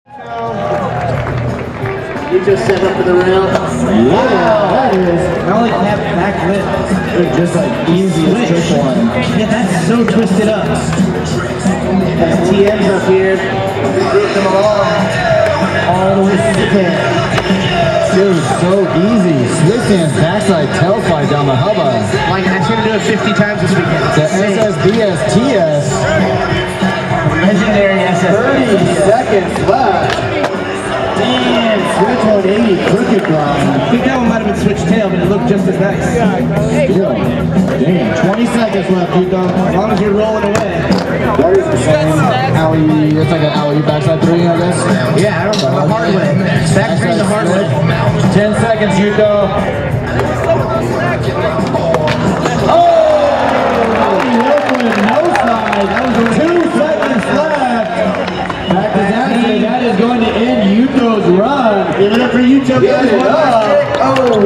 You just set up for the rail. Wow, that is. Not only can have back lift, They're just like easy as trick one. yeah, that's so twisted up. As TM's up here, group them along. All the way to the tail. Dude, so easy. Swiss hands backside tail fly down the hubba. Like, I'm going to do it 50 times this weekend. The SSBS TS. Legendary SS. 30 seconds left. And switch 180 crooked grind. I think that one might have been switched tail, but it looked just as nice. Damn, 20 seconds left, Hugo. As long as you're rolling away. That is the same alley. It's like an alley backside three, I guess. Yeah, I don't know. The hard way. Back three the hard way. 10 seconds, Hugo. Oh! No side. That was 2 seconds left. Back to Zachary. That is going to end Yuto's run. Give it up for you, Joe. Give it up. Oh!